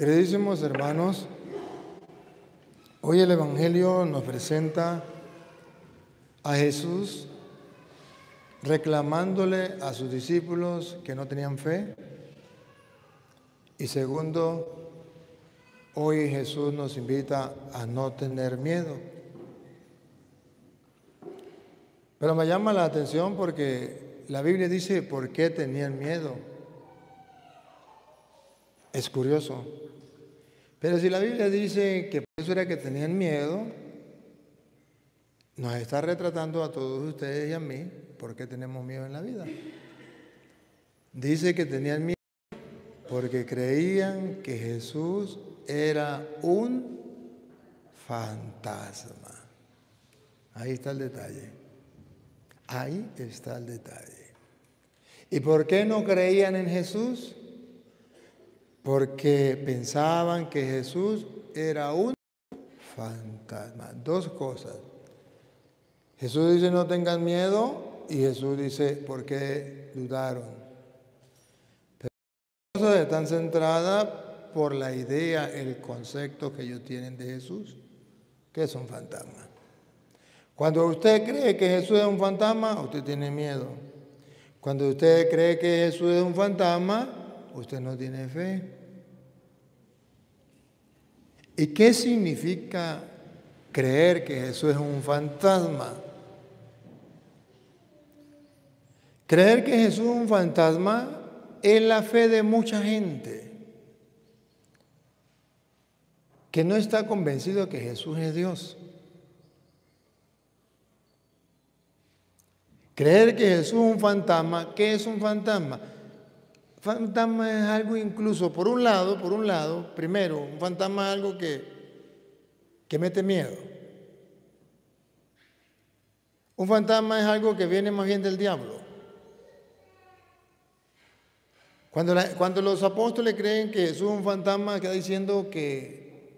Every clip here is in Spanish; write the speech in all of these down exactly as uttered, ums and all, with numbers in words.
Queridísimos hermanos, hoy el Evangelio nos presenta a Jesús reclamándole a sus discípulos que no tenían fe. Y segundo, hoy Jesús nos invita a no tener miedo. Pero me llama la atención porque la Biblia dice por qué tenían miedo. Es curioso. Pero si la Biblia dice que por eso era que tenían miedo, nos está retratando a todos ustedes y a mí por qué tenemos miedo en la vida. Dice que tenían miedo porque creían que Jesús era un fantasma. Ahí está el detalle. Ahí está el detalle. ¿Y por qué no creían en Jesús? Porque pensaban que Jesús era un fantasma. Dos cosas. Jesús dice no tengan miedo y Jesús dice ¿por qué dudaron? Pero las cosas están centradas por la idea, el concepto que ellos tienen de Jesús, que es un fantasma. Cuando usted cree que Jesús es un fantasma, usted tiene miedo. Cuando usted cree que Jesús es un fantasma, usted no tiene fe. ¿Y qué significa creer que Jesús es un fantasma? Creer que Jesús es un fantasma es la fe de mucha gente que no está convencido que Jesús es Dios. Creer que Jesús es un fantasma, ¿qué es un fantasma? Fantasma es algo incluso, por un lado, por un lado, primero, un fantasma es algo que, que mete miedo. Un fantasma es algo que viene más bien del diablo. Cuando, la, cuando los apóstoles creen que Jesús es un fantasma, queda diciendo que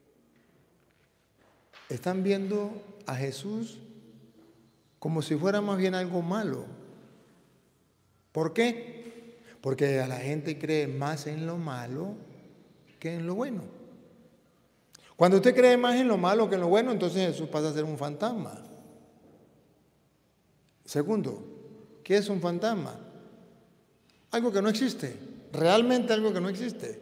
están viendo a Jesús como si fuera más bien algo malo. ¿Por qué? Porque a la gente cree más en lo malo que en lo bueno. Cuando usted cree más en lo malo que en lo bueno, entonces Jesús pasa a ser un fantasma. Segundo, ¿qué es un fantasma? Algo que no existe, realmente algo que no existe.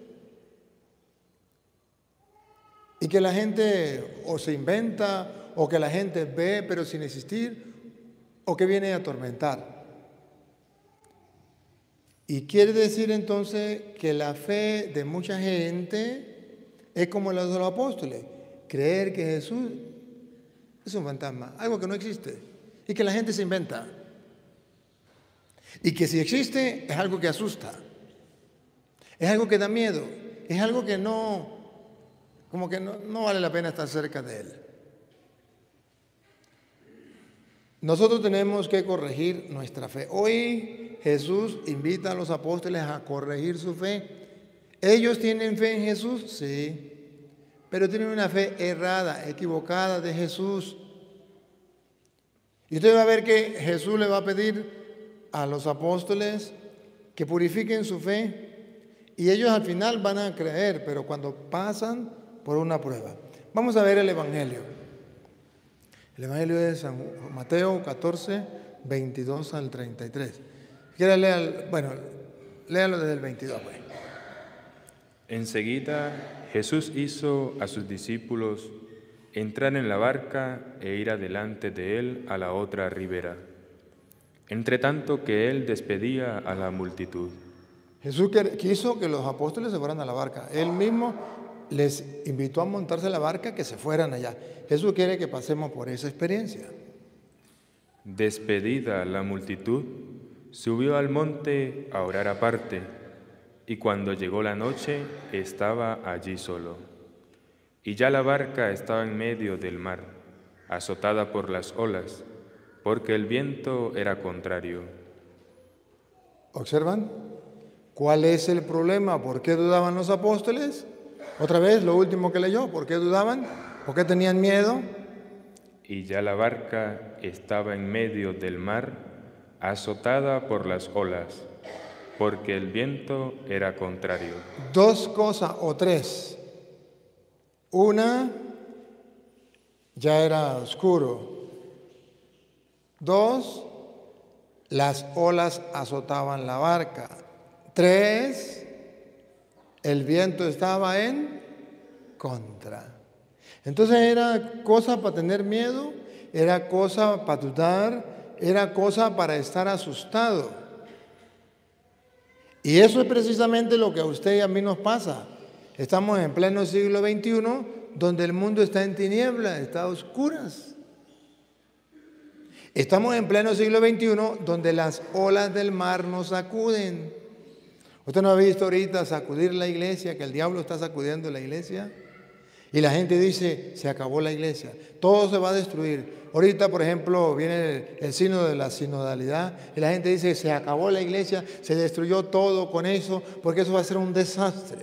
Y que la gente o se inventa, o que la gente ve pero sin existir, o que viene a atormentar. Y quiere decir entonces que la fe de mucha gente es como la de los apóstoles, creer que Jesús es un fantasma, algo que no existe y que la gente se inventa. Y que si existe es algo que asusta, es algo que da miedo, es algo que no, como que no, no vale la pena estar cerca de él. Nosotros tenemos que corregir nuestra fe. Hoy Jesús invita a los apóstoles a corregir su fe. ¿Ellos tienen fe en Jesús? Sí, pero tienen una fe errada, equivocada de Jesús. Y usted va a ver que Jesús le va a pedir a los apóstoles que purifiquen su fe y ellos al final van a creer, pero cuando pasan por una prueba. Vamos a ver el Evangelio. El Evangelio de San Mateo catorce, veintidós al treinta y tres. ¿Quiere leer? Bueno, léalo desde el veintidós. Pues. Enseguida Jesús hizo a sus discípulos entrar en la barca e ir adelante de él a la otra ribera, entre tanto que él despedía a la multitud. Jesús quiso que los apóstoles se fueran a la barca. Él mismo les invitó a montarse a la barca, que se fueran allá. Jesús quiere que pasemos por esa experiencia. Despedida la multitud, subió al monte a orar aparte, y cuando llegó la noche estaba allí solo. Y ya la barca estaba en medio del mar, azotada por las olas, porque el viento era contrario. ¿Observan? ¿Cuál es el problema? ¿Por qué dudaban los apóstoles? Otra vez, lo último que leyó, ¿por qué dudaban? ¿Por qué tenían miedo? Y ya la barca estaba en medio del mar, azotada por las olas, porque el viento era contrario. Dos cosas o tres. Una, ya era oscuro. Dos, las olas azotaban la barca. Tres, el viento estaba en contra. Entonces era cosa para tener miedo, era cosa para dudar, era cosa para estar asustado. Y eso es precisamente lo que a usted y a mí nos pasa. Estamos en pleno siglo veintiuno, donde el mundo está en tinieblas, está a oscuras. Estamos en pleno siglo veintiuno, donde las olas del mar nos sacuden. ¿Usted no ha visto ahorita sacudir la iglesia, que el diablo está sacudiendo la iglesia? Y la gente dice, se acabó la iglesia, todo se va a destruir. Ahorita, por ejemplo, viene el, el signo de la sinodalidad y la gente dice, se acabó la iglesia, se destruyó todo con eso, porque eso va a ser un desastre.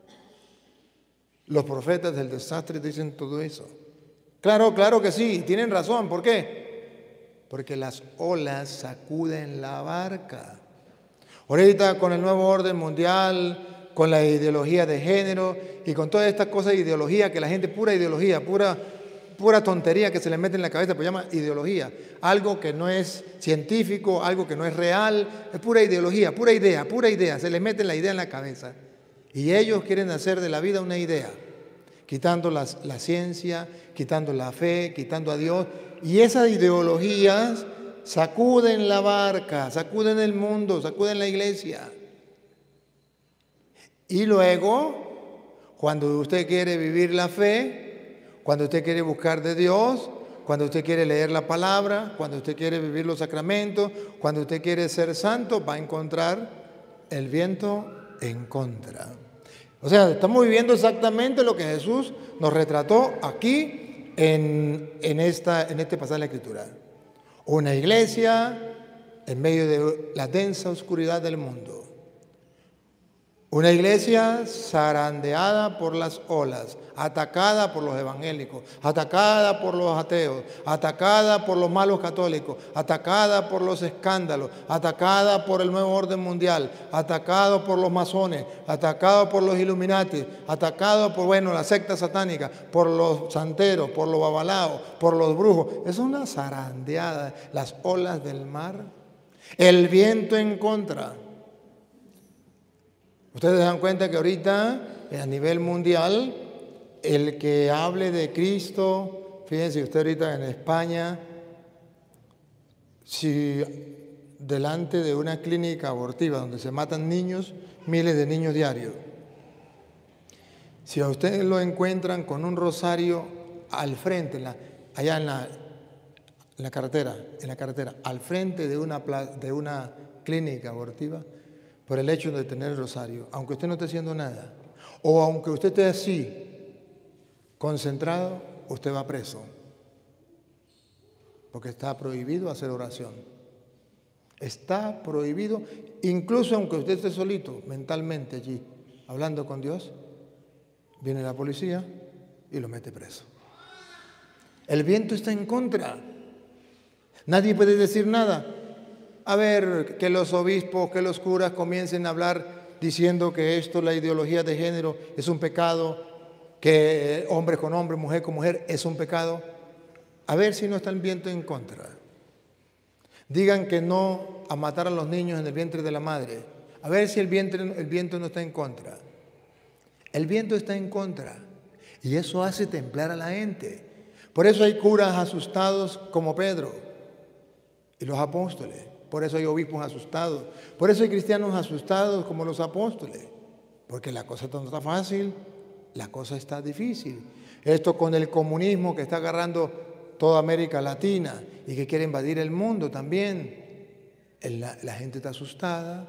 Los profetas del desastre dicen todo eso. Claro, claro que sí, tienen razón. ¿Por qué? Porque las olas sacuden la barca. Ahorita con el nuevo orden mundial, con la ideología de género y con todas estas cosas de ideología, que la gente, pura ideología, pura, pura tontería que se le mete en la cabeza, pues llama ideología. Algo que no es científico, algo que no es real, es pura ideología, pura idea, pura idea. Se les mete la idea en la cabeza. Y ellos quieren hacer de la vida una idea, quitando las, la ciencia, quitando la fe, quitando a Dios. Y esas ideologías sacuden la barca, sacuden el mundo, sacuden la iglesia. Y luego, cuando usted quiere vivir la fe, cuando usted quiere buscar de Dios, cuando usted quiere leer la palabra, cuando usted quiere vivir los sacramentos, cuando usted quiere ser santo, va a encontrar el viento en contra. O sea, estamos viviendo exactamente lo que Jesús nos retrató aquí en, en, esta, en este pasaje de la Escritura. Una iglesia en medio de la densa oscuridad del mundo. Una iglesia zarandeada por las olas, atacada por los evangélicos, atacada por los ateos, atacada por los malos católicos, atacada por los escándalos, atacada por el nuevo orden mundial, atacada por los masones, atacada por los Illuminati, atacada por, bueno, la secta satánica, por los santeros, por los babalaos, por los brujos. Es una zarandeada, las olas del mar, el viento en contra. Ustedes se dan cuenta que ahorita, a nivel mundial, el que hable de Cristo, fíjense usted ahorita en España, si delante de una clínica abortiva donde se matan niños, miles de niños diarios, si a ustedes lo encuentran con un rosario al frente, en la, allá en la, en la carretera, en la carretera, al frente de una, de una clínica abortiva, por el hecho de tener el rosario, aunque usted no esté haciendo nada, o aunque usted esté así, concentrado, usted va preso, porque está prohibido hacer oración. Está prohibido, incluso aunque usted esté solito, mentalmente allí, hablando con Dios, viene la policía y lo mete preso. El viento está en contra. Nadie puede decir nada. A ver, que los obispos, que los curas comiencen a hablar diciendo que esto, la ideología de género, es un pecado, que hombre con hombre, mujer con mujer, es un pecado. A ver si no está el viento en contra. Digan que no a matar a los niños en el vientre de la madre. A ver si el viento, el viento no está en contra. El viento está en contra. Y eso hace temblar a la gente. Por eso hay curas asustados como Pedro y los apóstoles. Por eso hay obispos asustados. Por eso hay cristianos asustados como los apóstoles. Porque la cosa no está fácil, la cosa está difícil. Esto con el comunismo que está agarrando toda América Latina y que quiere invadir el mundo también. La, la gente está asustada.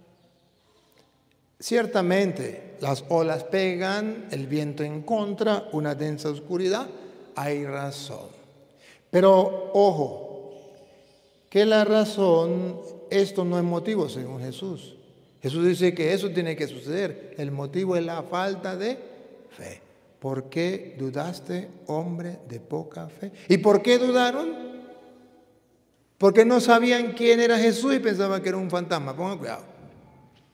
Ciertamente, las olas pegan, el viento en contra, una densa oscuridad, hay razón. Pero, ojo, que la razón, esto no es motivo según Jesús. Jesús dice que eso tiene que suceder. El motivo es la falta de fe. ¿Por qué dudaste, hombre de poca fe? ¿Y por qué dudaron? Porque no sabían quién era Jesús y pensaban que era un fantasma. Pongan cuidado.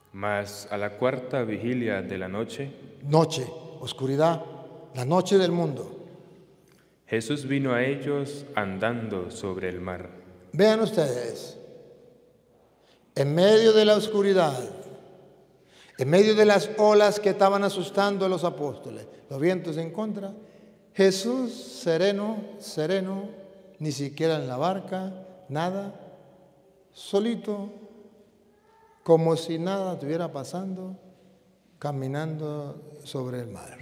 Mas a la cuarta vigilia de la noche, noche, oscuridad, la noche del mundo, Jesús vino a ellos andando sobre el mar. vean ustedes, en medio de la oscuridad, en medio de las olas que estaban asustando a los apóstoles, los vientos en contra, Jesús sereno, sereno, ni siquiera en la barca, nada, solito, como si nada estuviera pasando, caminando sobre el mar.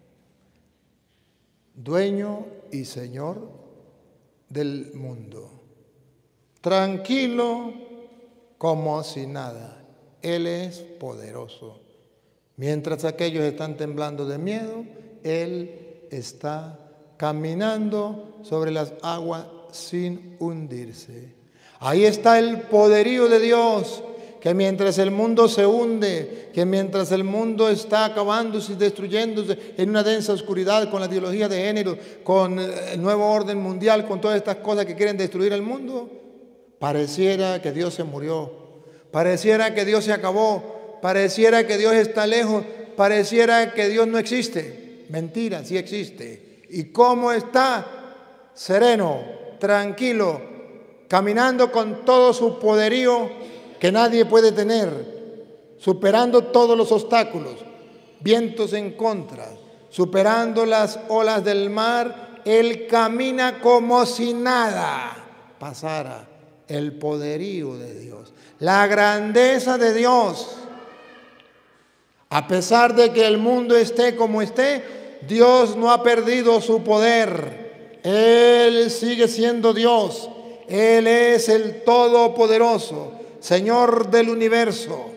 Dueño y Señor del mundo. Tranquilo como si nada. Él es poderoso. Mientras aquellos están temblando de miedo, Él está caminando sobre las aguas sin hundirse. Ahí está el poderío de Dios, que mientras el mundo se hunde, que mientras el mundo está acabándose y destruyéndose en una densa oscuridad con la ideología de género, con el nuevo orden mundial, con todas estas cosas que quieren destruir el mundo, pareciera que Dios se murió, pareciera que Dios se acabó, pareciera que Dios está lejos, pareciera que Dios no existe. Mentira, sí existe. ¿Y cómo está? Sereno, tranquilo, caminando con todo su poderío que nadie puede tener, superando todos los obstáculos, vientos en contra, superando las olas del mar. Él camina como si nada pasara. El poderío de Dios, la grandeza de Dios. A pesar de que el mundo esté como esté, Dios no ha perdido su poder. Él sigue siendo Dios. Él es el Todopoderoso, Señor del universo.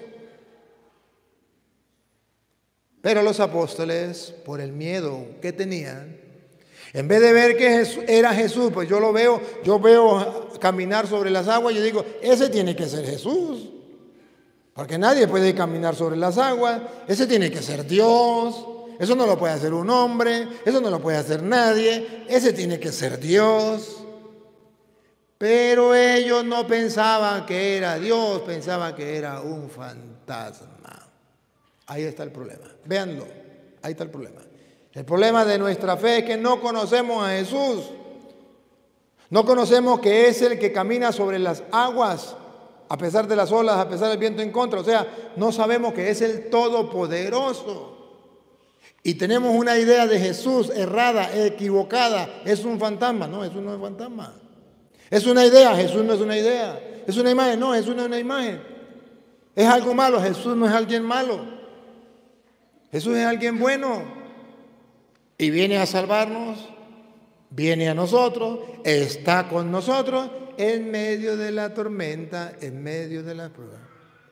Pero los apóstoles, por el miedo que tenían, en vez de ver que Jesús, era Jesús, pues yo lo veo, yo veo caminar sobre las aguas y yo digo, ese tiene que ser Jesús. Porque nadie puede caminar sobre las aguas, ese tiene que ser Dios. Eso no lo puede hacer un hombre, eso no lo puede hacer nadie, ese tiene que ser Dios. Pero ellos no pensaban que era Dios, pensaban que era un fantasma. Ahí está el problema. Véanlo, ahí está el problema. El problema de nuestra fe es que no conocemos a Jesús. No conocemos que es el que camina sobre las aguas, a pesar de las olas, a pesar del viento en contra. O sea, no sabemos que es el Todopoderoso. Y tenemos una idea de Jesús errada, equivocada. Es un fantasma. No, Jesús no es fantasma. Es una idea, Jesús no es una idea. Es una imagen, no, Jesús no es una imagen. Es algo malo, Jesús no es alguien malo. Jesús es alguien bueno. Y viene a salvarnos, viene a nosotros, está con nosotros en medio de la tormenta, en medio de la prueba.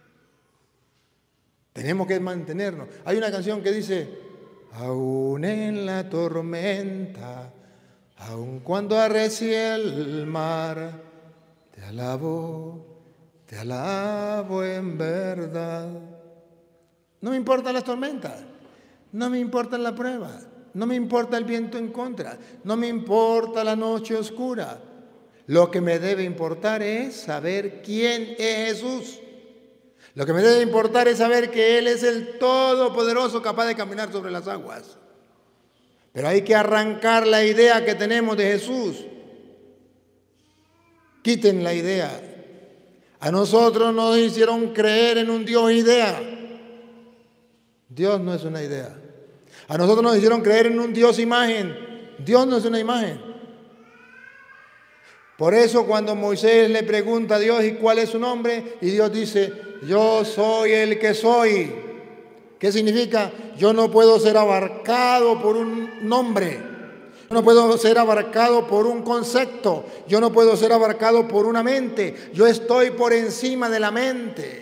Tenemos que mantenernos. Hay una canción que dice, aún en la tormenta, aun cuando arrecie el mar, te alabo, te alabo en verdad. No me importan las tormentas, no me importan la prueba, no me importa el viento en contra, no me importa la noche oscura. Lo que me debe importar es saber quién es Jesús. Lo que me debe importar es saber que Él es el Todopoderoso capaz de caminar sobre las aguas. Pero hay que arrancar la idea que tenemos de Jesús. Quiten la idea. A nosotros nos hicieron creer en un Dios idea. Dios no es una idea. A nosotros nos hicieron creer en un Dios imagen. Dios no es una imagen. Por eso cuando Moisés le pregunta a Dios, ¿y cuál es su nombre? Y Dios dice, yo soy el que soy. ¿Qué significa? Yo no puedo ser abarcado por un nombre. Yo no puedo ser abarcado por un concepto. Yo no puedo ser abarcado por una mente. Yo estoy por encima de la mente.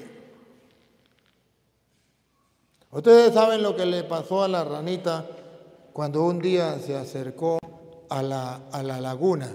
Ustedes saben lo que le pasó a la ranita cuando un día se acercó a la, a la laguna.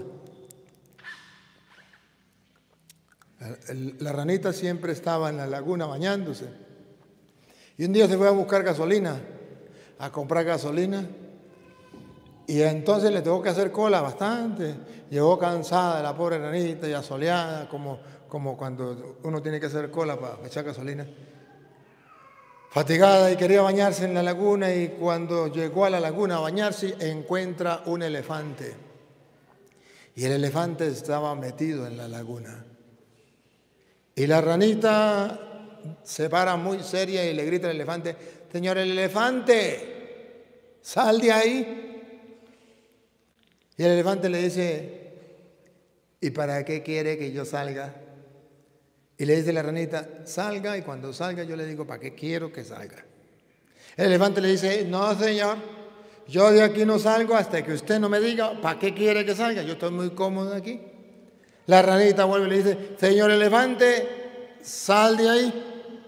La, la ranita siempre estaba en la laguna bañándose. Y un día se fue a buscar gasolina, a comprar gasolina. Y entonces le tuvo que hacer cola bastante. Llegó cansada la pobre ranita y asoleada, como, como cuando uno tiene que hacer cola para echar gasolina. fatigada y quería bañarse en la laguna, y cuando llegó a la laguna a bañarse encuentra un elefante. Y el elefante estaba metido en la laguna. Y la ranita se para muy seria y le grita al elefante: señor elefante, sal de ahí. Y el elefante le dice: ¿y para qué quiere que yo salga? Y le dice la ranita: salga, y cuando salga yo le digo para qué quiero que salga. El elefante le dice: no señor, yo de aquí no salgo hasta que usted no me diga para qué quiere que salga, yo estoy muy cómodo aquí. La ranita vuelve y le dice: señor elefante, sal de ahí.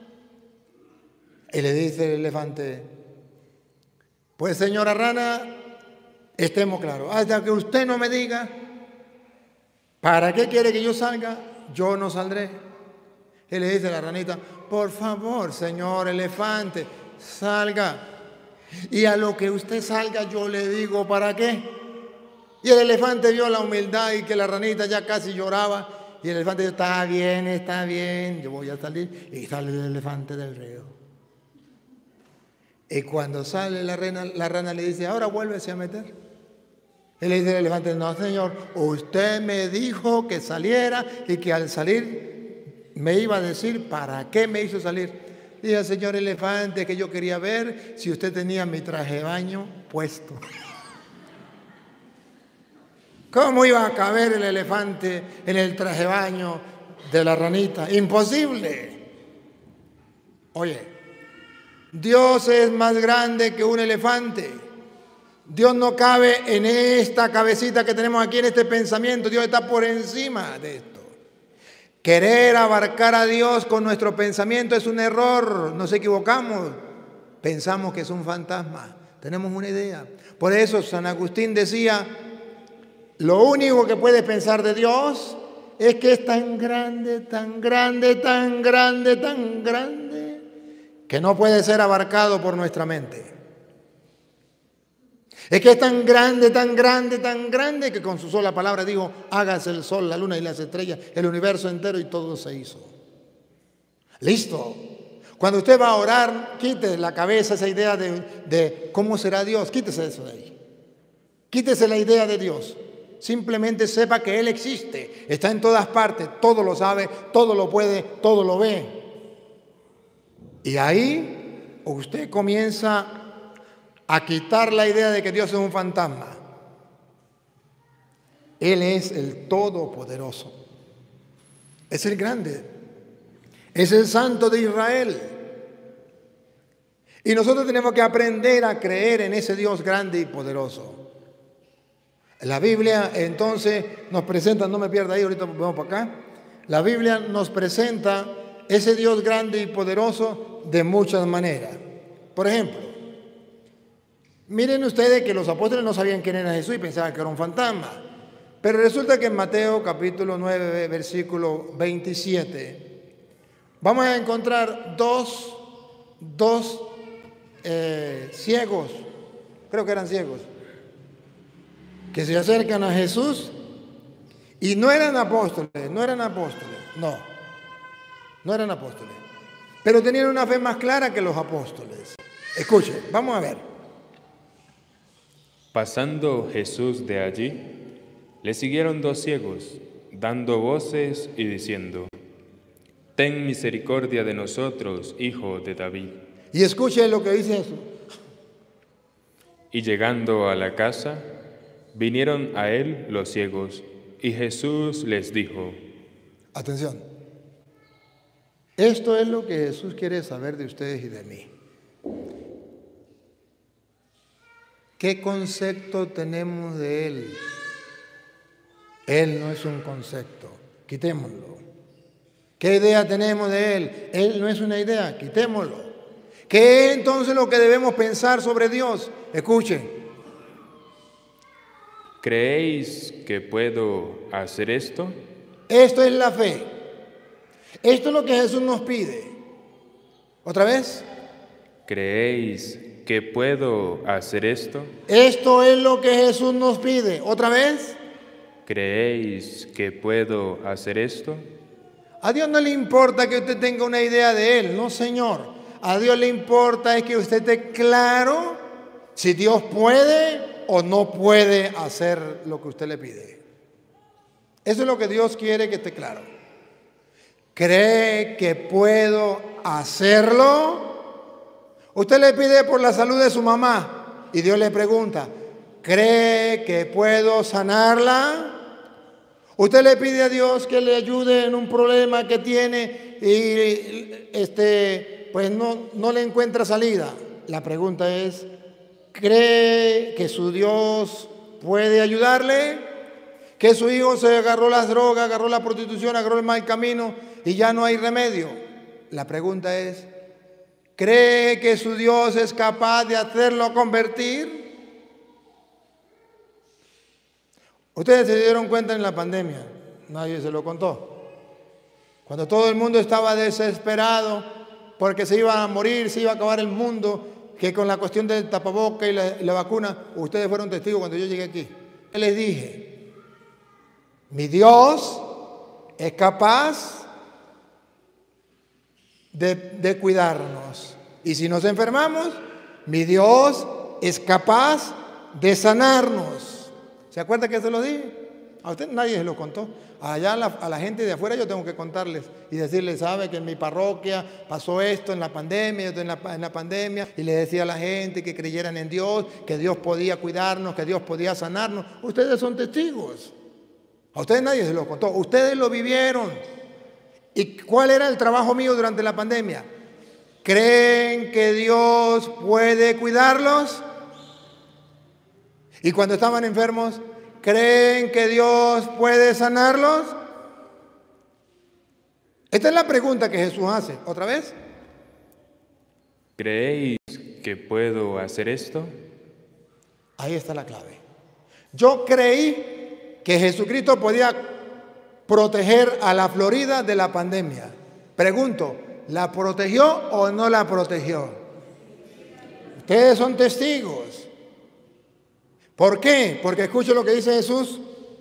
Y le dice el elefante: pues señora rana, estemos claros, hasta que usted no me diga para qué quiere que yo salga, yo no saldré. Y le dice la ranita: por favor, señor elefante, salga. Y a lo que usted salga yo le digo para qué. Y el elefante vio la humildad y que la ranita ya casi lloraba. Y el elefante dijo: está bien, está bien, yo voy a salir. Y sale el elefante del río. Y cuando sale la rana, la rana le dice: ahora vuélvese a meter. Y le dice el elefante: no señor, usted me dijo que saliera y que al salir me iba a decir para qué me hizo salir. Dice: señor elefante, que yo quería ver si usted tenía mi traje de baño puesto. ¿Cómo iba a caber el elefante en el traje de baño de la ranita? Imposible. Oye, Dios es más grande que un elefante. Dios no cabe en esta cabecita que tenemos aquí, en este pensamiento. Dios está por encima de esto. Querer abarcar a Dios con nuestro pensamiento es un error, nos equivocamos. Pensamos que es un fantasma, tenemos una idea. Por eso San Agustín decía: lo único que puedes pensar de Dios es que es tan grande, tan grande, tan grande, tan grande, que no puede ser abarcado por nuestra mente. Es que es tan grande, tan grande, tan grande, que con su sola palabra dijo: hágase el sol, la luna y las estrellas, el universo entero, y todo se hizo. Listo. Cuando usted va a orar, quite de la cabeza esa idea de, de cómo será Dios, quítese eso de ahí. Quítese la idea de Dios. Simplemente sepa que Él existe, está en todas partes, todo lo sabe, todo lo puede, todo lo ve. Y ahí usted comienza a quitar la idea de que Dios es un fantasma. Él es el Todopoderoso. Es el grande. Es el Santo de Israel. Y nosotros tenemos que aprender a creer en ese Dios grande y poderoso. La Biblia entonces nos presenta, no me pierda ahí, ahorita vamos para acá. La Biblia nos presenta ese Dios grande y poderoso de muchas maneras. Por ejemplo, miren ustedes que los apóstoles no sabían quién era Jesús y pensaban que era un fantasma. Pero resulta que en Mateo capítulo nueve, versículo veintisiete, vamos a encontrar dos, dos eh, ciegos, creo que eran ciegos, que se acercan a Jesús y no eran apóstoles, no eran apóstoles, no, no eran apóstoles, pero tenían una fe más clara que los apóstoles. Escuchen, vamos a ver. Pasando Jesús de allí, le siguieron dos ciegos, dando voces y diciendo: ten misericordia de nosotros, hijo de David. Y escuchen lo que dice Jesús. Y llegando a la casa, vinieron a él los ciegos, y Jesús les dijo: atención, esto es lo que Jesús quiere saber de ustedes y de mí. ¿Qué concepto tenemos de Él? Él no es un concepto, quitémoslo. ¿Qué idea tenemos de Él? Él no es una idea, quitémoslo. ¿Qué es entonces lo que debemos pensar sobre Dios? Escuchen. ¿Creéis que puedo hacer esto? Esto es la fe. Esto es lo que Jesús nos pide. ¿Otra vez? ¿Creéis que puedo hacer esto? Esto es lo que Jesús nos pide. ¿Otra vez? ¿Creéis que puedo hacer esto? A Dios no le importa que usted tenga una idea de Él, no, Señor. A Dios le importa es que usted esté claro si Dios puede o no puede hacer lo que usted le pide. Eso es lo que Dios quiere que esté claro. ¿Cree que puedo hacerlo? Usted le pide por la salud de su mamá y Dios le pregunta, ¿cree que puedo sanarla? Usted le pide a Dios que le ayude en un problema que tiene y este, pues no, no le encuentra salida. La pregunta es, ¿cree que su Dios puede ayudarle? Que su hijo se agarró las drogas, agarró la prostitución, agarró el mal camino y ya no hay remedio. La pregunta es, ¿cree que su Dios es capaz de hacerlo convertir? Ustedes se dieron cuenta en la pandemia, nadie se lo contó. Cuando todo el mundo estaba desesperado porque se iba a morir, se iba a acabar el mundo, que con la cuestión del tapaboca y la, y la vacuna, ustedes fueron testigos cuando yo llegué aquí. Yo les dije, mi Dios es capaz de, de cuidarnos. Y si nos enfermamos, mi Dios es capaz de sanarnos. ¿Se acuerda que se lo dije? A usted nadie se lo contó. Allá a la, a la gente de afuera yo tengo que contarles y decirles, sabe que en mi parroquia pasó esto en la pandemia, esto en la, en la pandemia, y le decía a la gente que creyeran en Dios, que Dios podía cuidarnos, que Dios podía sanarnos. Ustedes son testigos. A ustedes nadie se lo contó. Ustedes lo vivieron. ¿Y cuál era el trabajo mío durante la pandemia? ¿Creen que Dios puede cuidarlos? Y cuando estaban enfermos, ¿creen que Dios puede sanarlos? Esta es la pregunta que Jesús hace. ¿Otra vez? ¿Creéis que puedo hacer esto? Ahí está la clave. Yo creí que Jesucristo podía proteger a la Florida de la pandemia. Pregunto, ¿la protegió o no la protegió? Ustedes son testigos. ¿Por qué? Porque escucho lo que dice Jesús.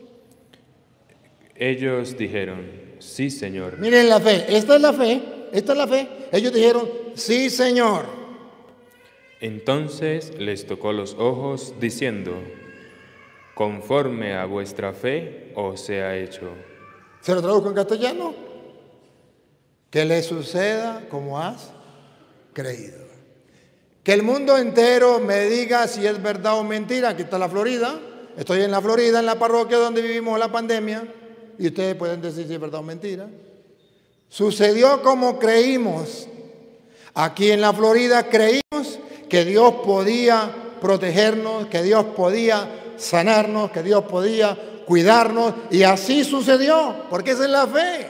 Ellos dijeron, sí, Señor. Miren la fe, esta es la fe, esta es la fe. Ellos dijeron, sí, Señor. Entonces les tocó los ojos, diciendo, conforme a vuestra fe os sea hecho. ¿Se lo traduzco en castellano? Que le suceda como has creído. Que el mundo entero me diga si es verdad o mentira. Aquí está la Florida. Estoy en la Florida, en la parroquia donde vivimos la pandemia. Y ustedes pueden decir si es verdad o mentira. Sucedió como creímos. Aquí en la Florida creímos que Dios podía protegernos, que Dios podía sanarnos, que Dios podía cuidarnos. Y así sucedió, porque esa es la fe.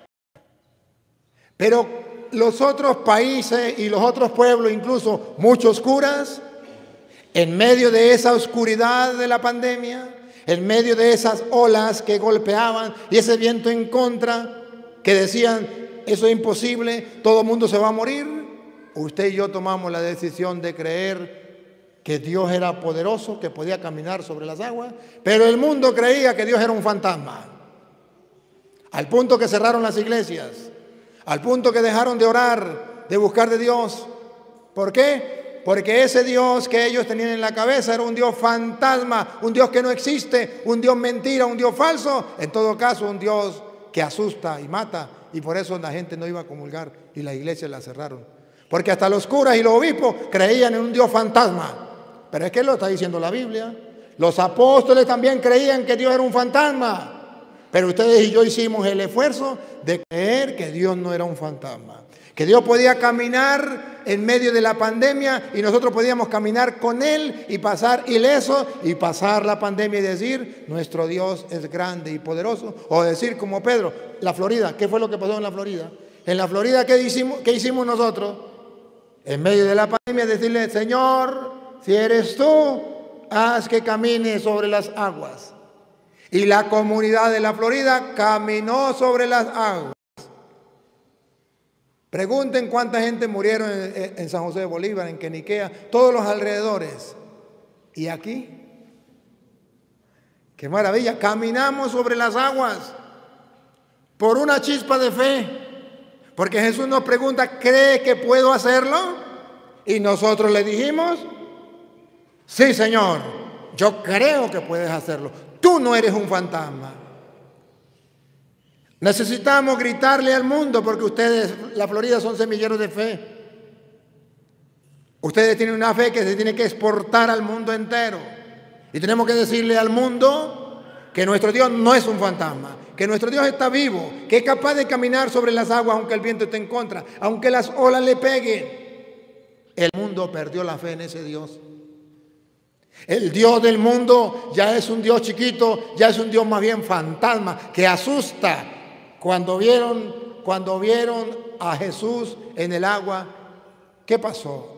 Pero los otros países y los otros pueblos, incluso muchos curas, en medio de esa oscuridad de la pandemia, en medio de esas olas que golpeaban y ese viento en contra, que decían, eso es imposible, todo el mundo se va a morir, usted y yo tomamos la decisión de creer que Dios era poderoso, que podía caminar sobre las aguas, pero el mundo creía que Dios era un fantasma, al punto que cerraron las iglesias, al punto que dejaron de orar, de buscar de Dios. ¿Por qué? Porque ese Dios que ellos tenían en la cabeza era un Dios fantasma, un Dios que no existe, un Dios mentira, un Dios falso, en todo caso un Dios que asusta y mata, y por eso la gente no iba a comulgar y la iglesia la cerraron. Porque hasta los curas y los obispos creían en un Dios fantasma. Pero es que lo está diciendo la Biblia. Los apóstoles también creían que Dios era un fantasma. Pero ustedes y yo hicimos el esfuerzo de creer que Dios no era un fantasma, que Dios podía caminar en medio de la pandemia y nosotros podíamos caminar con Él y pasar ileso y pasar la pandemia y decir, nuestro Dios es grande y poderoso. O decir como Pedro, la Florida, ¿qué fue lo que pasó en la Florida? En la Florida, ¿qué hicimos, qué hicimos nosotros? En medio de la pandemia decirle, Señor, si eres tú, haz que camine sobre las aguas. Y la comunidad de la Florida caminó sobre las aguas. Pregunten cuánta gente murieron en, en San José de Bolívar, en Queniquea, todos los alrededores. ¿Y aquí? ¡Qué maravilla! Caminamos sobre las aguas por una chispa de fe, Porque Jesús nos pregunta, ¿cree que puedo hacerlo? Y nosotros le dijimos, sí, Señor, yo creo que puedes hacerlo. Tú no eres un fantasma. Necesitamos gritarle al mundo porque ustedes, la Florida, son semilleros de fe. Ustedes tienen una fe que se tiene que exportar al mundo entero. Y tenemos que decirle al mundo que nuestro Dios no es un fantasma, que nuestro Dios está vivo, que es capaz de caminar sobre las aguas aunque el viento esté en contra, aunque las olas le peguen. El mundo perdió la fe en ese Dios. El Dios del mundo ya es un Dios chiquito, ya es un Dios más bien fantasma, que asusta. Cuando vieron, cuando vieron a Jesús en el agua, ¿qué pasó?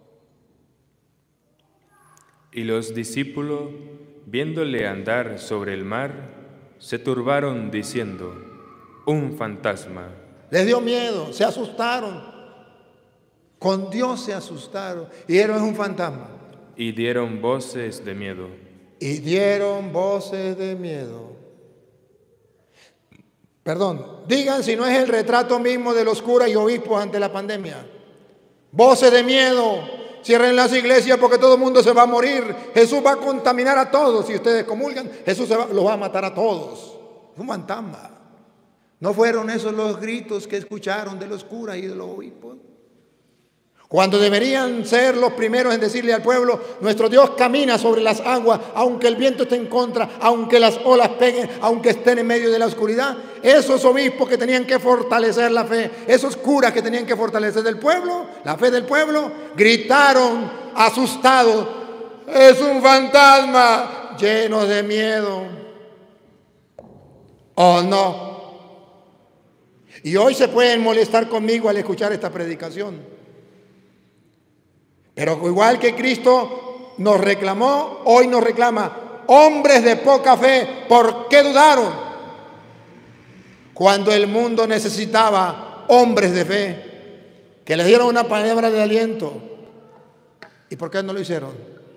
Y los discípulos, viéndole andar sobre el mar, se turbaron diciendo, un fantasma. Les dio miedo, se asustaron. Con Dios se asustaron. Y dijeron, es un fantasma. Y dieron voces de miedo. Y dieron voces de miedo. Perdón, digan si no es el retrato mismo de los curas y obispos ante la pandemia. Voces de miedo. Cierren las iglesias porque todo el mundo se va a morir. Jesús va a contaminar a todos. Si ustedes comulgan, Jesús se va, los va a matar a todos. Es un fantasma. ¿No fueron esos los gritos que escucharon de los curas y de los obispos? Cuando deberían ser los primeros en decirle al pueblo, nuestro Dios camina sobre las aguas, aunque el viento esté en contra, aunque las olas peguen, aunque estén en medio de la oscuridad. Esos obispos que tenían que fortalecer la fe, esos curas que tenían que fortalecer el pueblo, la fe del pueblo, gritaron asustados, es un fantasma, llenos de miedo. ¿O no? Y hoy se pueden molestar conmigo al escuchar esta predicación. Pero igual que Cristo nos reclamó, hoy nos reclama, hombres de poca fe, ¿por qué dudaron? Cuando el mundo necesitaba hombres de fe, que les dieron una palabra de aliento. ¿Y por qué no lo hicieron?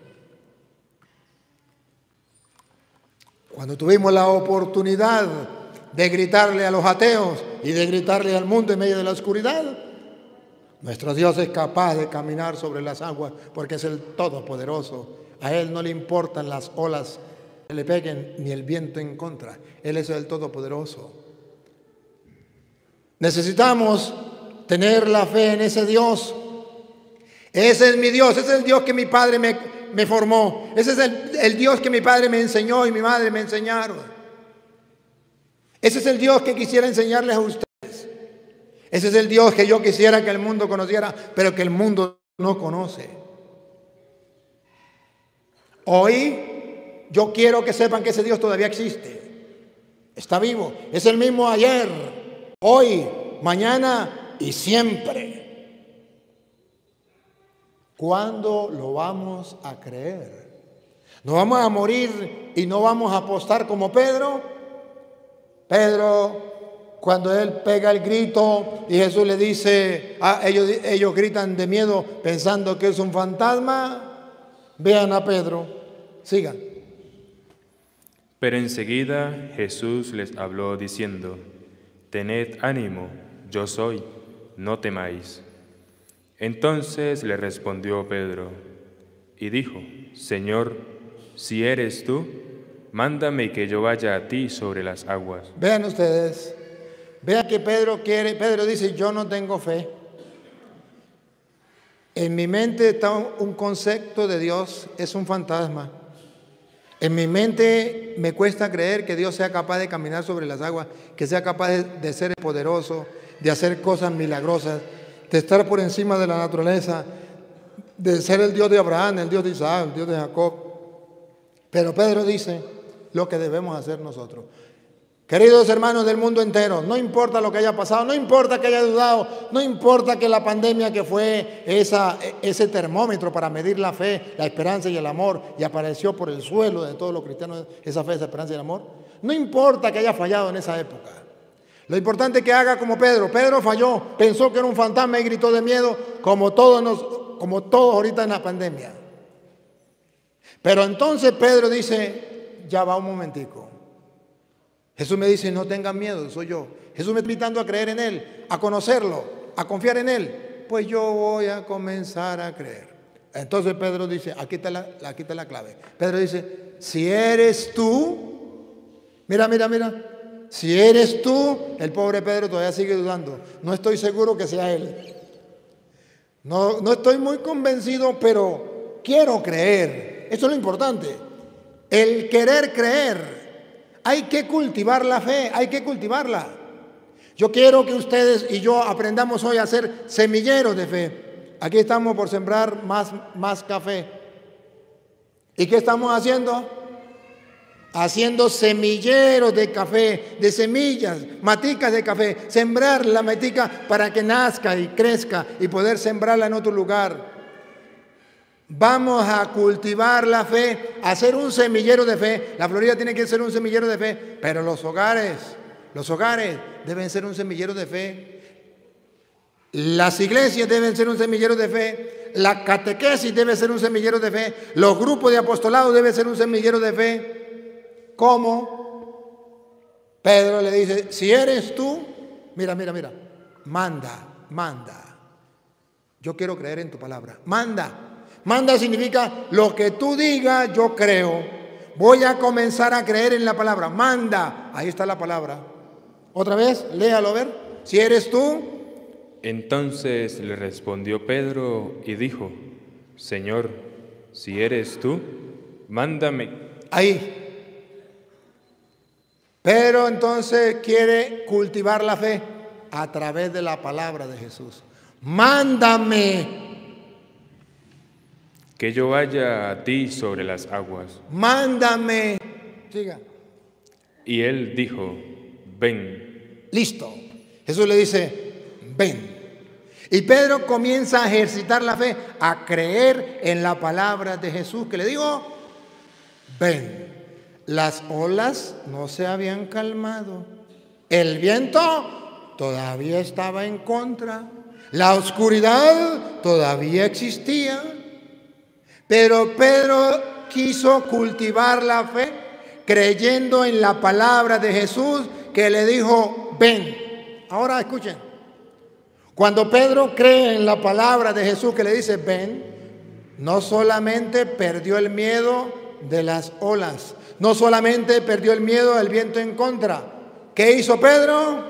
Cuando tuvimos la oportunidad de gritarle a los ateos y de gritarle al mundo en medio de la oscuridad, nuestro Dios es capaz de caminar sobre las aguas porque es el Todopoderoso. A Él no le importan las olas que le peguen ni el viento en contra. Él es el Todopoderoso. Necesitamos tener la fe en ese Dios. Ese es mi Dios, ese es el Dios que mi padre me, me formó. Ese es el, el Dios que mi padre me enseñó y mi madre me enseñaron. Ese es el Dios que quisiera enseñarles a ustedes. Ese es el Dios que yo quisiera que el mundo conociera, pero que el mundo no conoce. Hoy yo quiero que sepan que ese Dios todavía existe. Está vivo. Es el mismo ayer, hoy, mañana y siempre. ¿Cuándo lo vamos a creer? ¿Nos vamos a morir y no vamos a apostar como Pedro? Pedro, cuando él pega el grito y Jesús le dice, ah, ellos, ellos gritan de miedo pensando que es un fantasma, vean a Pedro, sigan. Pero enseguida Jesús les habló diciendo, tened ánimo, yo soy, no temáis. Entonces le respondió Pedro y dijo, Señor, si eres tú, mándame que yo vaya a ti sobre las aguas. Vean ustedes. Vean que Pedro quiere, Pedro dice, yo no tengo fe. En mi mente está un concepto de Dios, es un fantasma. En mi mente me cuesta creer que Dios sea capaz de caminar sobre las aguas, que sea capaz de, de ser poderoso, de hacer cosas milagrosas, de estar por encima de la naturaleza, de ser el Dios de Abraham, el Dios de Isaac, el Dios de Jacob. Pero Pedro dice lo que debemos hacer nosotros. Queridos hermanos del mundo entero, no importa lo que haya pasado, no importa que haya dudado, no importa que la pandemia que fue esa, ese termómetro para medir la fe, la esperanza y el amor y apareció por el suelo de todos los cristianos, esa fe, esa esperanza y el amor, no importa que haya fallado en esa época. Lo importante es que haga como Pedro. Pedro falló, pensó que era un fantasma y gritó de miedo como todos, nos, como todos ahorita en la pandemia. Pero entonces Pedro dice, ya va un momentico. Jesús me dice, no tengan miedo, soy yo. Jesús me está invitando a creer en Él, a conocerlo, a confiar en Él. Pues yo voy a comenzar a creer. Entonces Pedro dice, aquí está la, aquí está la clave. Pedro dice, si eres tú, mira, mira, mira, si eres tú, el pobre Pedro todavía sigue dudando. No estoy seguro que sea él. No, no estoy muy convencido, pero quiero creer. Eso es lo importante. El querer creer. Hay que cultivar la fe, hay que cultivarla. Yo quiero que ustedes y yo aprendamos hoy a ser semilleros de fe. Aquí estamos por sembrar más, más café. ¿Y qué estamos haciendo? Haciendo semilleros de café, de semillas, maticas de café. Sembrar la matica para que nazca y crezca y poder sembrarla en otro lugar. Vamos a cultivar la fe, a hacer un semillero de fe. La Florida tiene que ser un semillero de fe, pero los hogares, los hogares deben ser un semillero de fe. Las iglesias deben ser un semillero de fe. La catequesis debe ser un semillero de fe. Los grupos de apostolado deben ser un semillero de fe. ¿Cómo? Pedro le dice, si eres tú, mira, mira, mira, manda, manda. Yo quiero creer en tu palabra. Manda. Manda significa lo que tú digas, yo creo. Voy a comenzar a creer en la palabra. Manda. Ahí está la palabra. Otra vez, léalo a ver. Si eres tú. Entonces le respondió Pedro y dijo, Señor, si eres tú, mándame. Ahí. Pero entonces quiere cultivar la fe a través de la palabra de Jesús. Mándame. Que yo vaya a ti sobre las aguas. Mándame. Siga. Y él dijo, ven. Listo. Jesús le dice, ven. Y Pedro comienza a ejercitar la fe, a creer en la palabra de Jesús, que le digo, ven. Las olas no se habían calmado. El viento todavía estaba en contra. La oscuridad todavía existía. Pero Pedro quiso cultivar la fe creyendo en la palabra de Jesús que le dijo, ven. Ahora escuchen. Cuando Pedro cree en la palabra de Jesús que le dice, ven, no solamente perdió el miedo de las olas, no solamente perdió el miedo del viento en contra. ¿Qué hizo Pedro?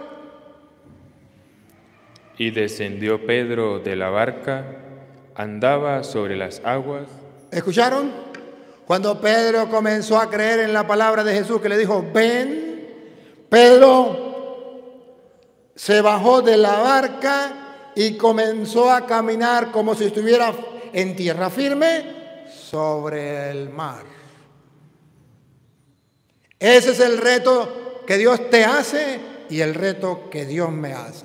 Y descendió Pedro de la barca, andaba sobre las aguas. ¿Escucharon? Cuando Pedro comenzó a creer en la palabra de Jesús que le dijo, ven, Pedro se bajó de la barca y comenzó a caminar como si estuviera en tierra firme sobre el mar. Ese es el reto que Dios te hace y el reto que Dios me hace.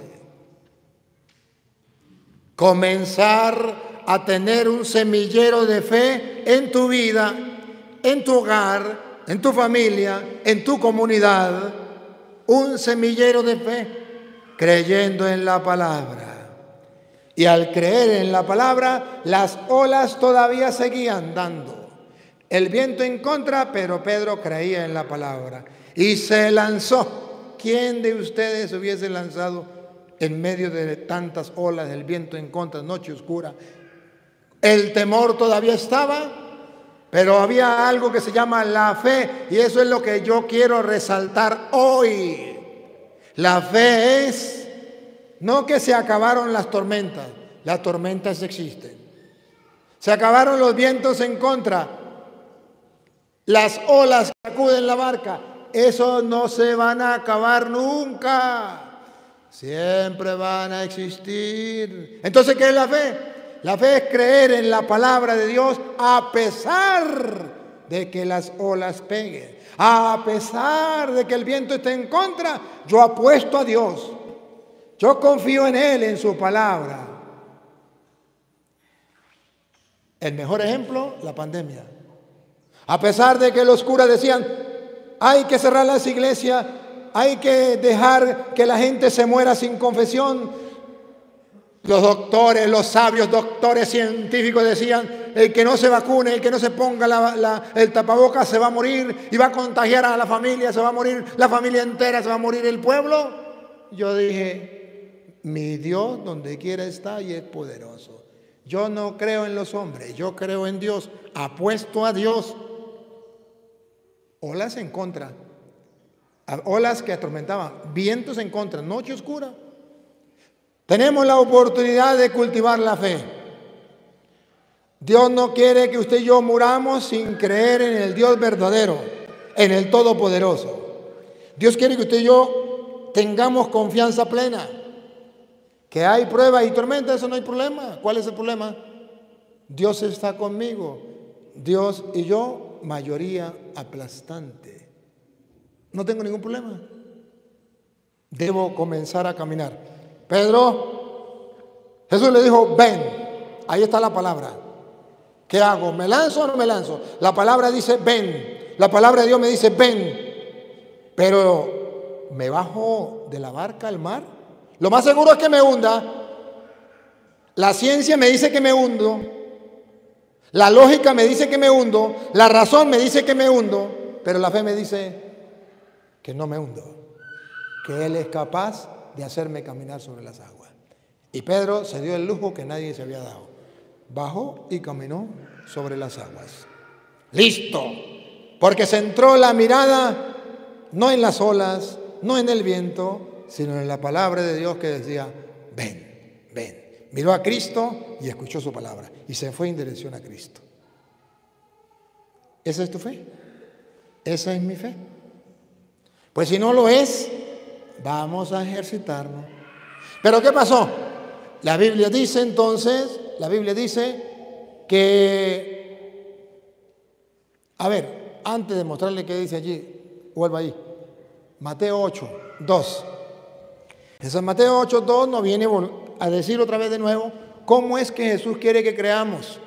Comenzar a tener un semillero de fe en tu vida, en tu hogar, en tu familia, en tu comunidad. Un semillero de fe, creyendo en la palabra. Y al creer en la palabra, las olas todavía seguían dando. El viento en contra, pero Pedro creía en la palabra. Y se lanzó. ¿Quién de ustedes hubiese lanzado en medio de tantas olas, del viento en contra, noche oscura? El temor todavía estaba, pero había algo que se llama la fe. Y eso es lo que yo quiero resaltar hoy. La fe es no que se acabaron las tormentas, las tormentas existen. Se acabaron los vientos en contra, las olas que sacuden la barca, eso no se van a acabar nunca. Siempre van a existir. Entonces, ¿qué es la fe? La fe es creer en la palabra de Dios a pesar de que las olas peguen. A pesar de que el viento esté en contra, yo apuesto a Dios. Yo confío en Él, en su palabra. El mejor ejemplo, la pandemia. A pesar de que los curas decían, hay que cerrar las iglesias, hay que dejar que la gente se muera sin confesión. Los doctores, los sabios doctores científicos decían, el que no se vacune, el que no se ponga la, la, el tapabocas se va a morir y va a contagiar a la familia, se va a morir la familia entera, se va a morir el pueblo. yo dije, mi Dios donde quiera está y es poderoso. Yo no creo en los hombres, yo creo en Dios, apuesto a Dios. Olas en contra, olas que atormentaban, vientos en contra, noche oscura. Tenemos la oportunidad de cultivar la fe. Dios no quiere que usted y yo muramos sin creer en el Dios verdadero, en el Todopoderoso. Dios quiere que usted y yo tengamos confianza plena. Que hay pruebas y tormentas, eso no hay problema. ¿Cuál es el problema? Dios está conmigo. Dios y yo, mayoría aplastante. No tengo ningún problema. Debo comenzar a caminar. Pedro, Jesús le dijo, ven. Ahí está la palabra. ¿Qué hago? ¿Me lanzo o no me lanzo? La palabra dice, ven. La palabra de Dios me dice, ven. Pero, ¿me bajo de la barca al mar? Lo más seguro es que me hunda. La ciencia me dice que me hundo. La lógica me dice que me hundo. La razón me dice que me hundo. Pero la fe me dice que no me hundo. Que Él es capaz de hacerme caminar sobre las aguas. Y Pedro se dio el lujo que nadie se había dado. Bajó y caminó sobre las aguas. ¡Listo! Porque centró la mirada no en las olas, no en el viento, sino en la palabra de Dios que decía, ven, ven. Miró a Cristo y escuchó su palabra y se fue en dirección a Cristo. ¿Esa es tu fe? ¿Esa es mi fe? Pues si no lo es, vamos a ejercitarnos. ¿Pero qué pasó? La Biblia dice entonces, la Biblia dice que, a ver, antes de mostrarle qué dice allí, vuelva ahí, Mateo ocho, dos. En San Mateo ocho, dos nos viene a decir otra vez de nuevo cómo es que Jesús quiere que creamos.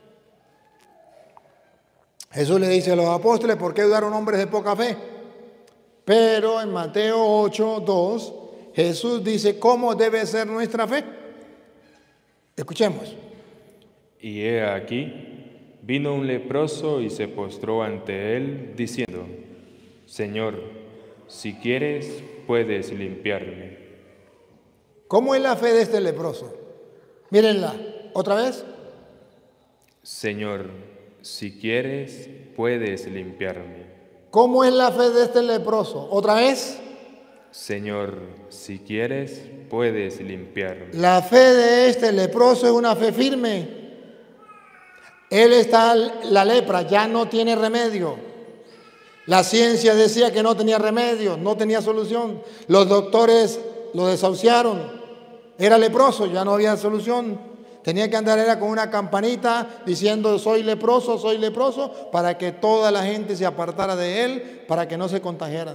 Jesús le dice a los apóstoles, ¿por qué dudaron hombres de poca fe? Pero en Mateo ocho, dos, Jesús dice cómo debe ser nuestra fe. Escuchemos. Y he aquí, vino un leproso y se postró ante él, diciendo, Señor, si quieres, puedes limpiarme. ¿Cómo es la fe de este leproso? Mírenla, otra vez. Señor, si quieres, puedes limpiarme. ¿Cómo es la fe de este leproso? Otra vez. Señor, si quieres, puedes limpiarme. La fe de este leproso es una fe firme. Él está, la lepra ya no tiene remedio. La ciencia decía que no tenía remedio, no tenía solución. Los doctores lo desahuciaron. Era leproso, ya no había solución. Tenía que andar era con una campanita diciendo soy leproso, soy leproso, para que toda la gente se apartara de él, para que no se contagiaran.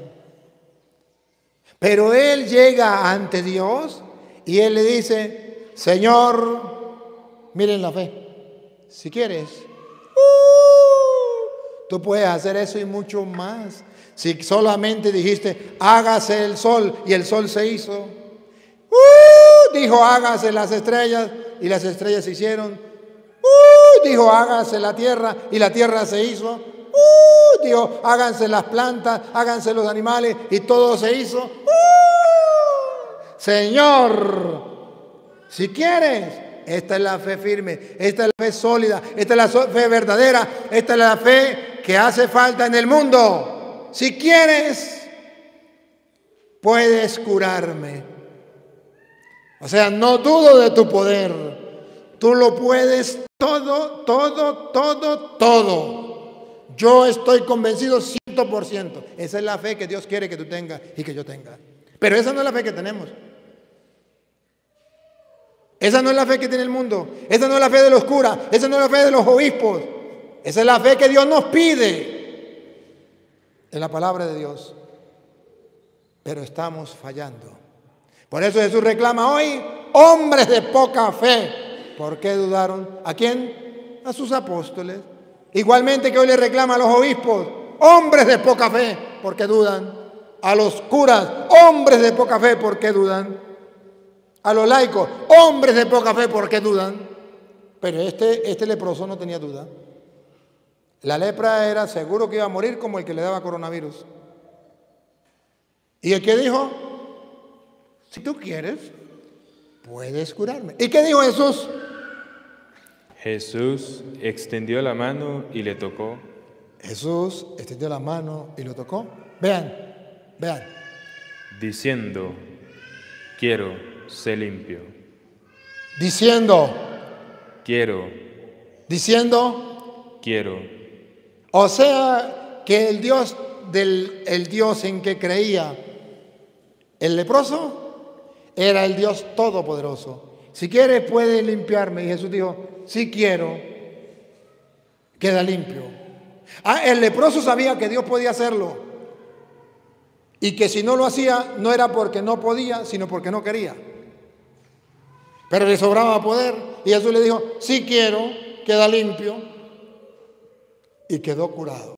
Pero él llega ante Dios y él le dice, Señor, miren la fe, si quieres, uh, tú puedes hacer eso y mucho más. Si solamente dijiste, hágase el sol y el sol se hizo. Uh, dijo, hágase las estrellas y las estrellas se hicieron. Uh, dijo, hágase la tierra y la tierra se hizo. Uh, dijo, háganse las plantas, háganse los animales y todo se hizo. Uh, Señor, si quieres, esta es la fe firme, esta es la fe sólida, esta es la fe verdadera, esta es la fe que hace falta en el mundo. Si quieres, puedes curarme. O sea, no dudo de tu poder. Tú lo puedes todo, todo, todo, todo. Yo estoy convencido ciento por ciento. Esa es la fe que Dios quiere que tú tengas y que yo tenga. Pero esa no es la fe que tenemos. Esa no es la fe que tiene el mundo. Esa no es la fe de los curas. Esa no es la fe de los obispos. Esa es la fe que Dios nos pide en la palabra de Dios. Pero estamos fallando. Por eso Jesús reclama hoy, hombres de poca fe. ¿Por qué dudaron? ¿A quién? A sus apóstoles. Igualmente que hoy le reclama a los obispos, hombres de poca fe. ¿Por qué dudan? A los curas, hombres de poca fe. ¿Por qué dudan? A los laicos, hombres de poca fe. ¿Por qué dudan? Pero este, este leproso no tenía duda. La lepra era seguro que iba a morir como el que le daba coronavirus. ¿Y el que dijo? Si tú quieres, puedes curarme. ¿Y qué dijo Jesús? Jesús extendió la mano y le tocó. Jesús extendió la mano y lo tocó. Vean, vean. Diciendo, quiero, sé limpio. Diciendo, Quiero, diciendo, quiero. o sea que el Dios del el Dios en que creía el leproso era el Dios todopoderoso. Si quiere puede limpiarme. Y Jesús dijo, si quiero, queda limpio. Ah, el leproso sabía que Dios podía hacerlo y que si no lo hacía no era porque no podía, sino porque no quería. Pero le sobraba poder y Jesús le dijo, si quiero, queda limpio, y quedó curado.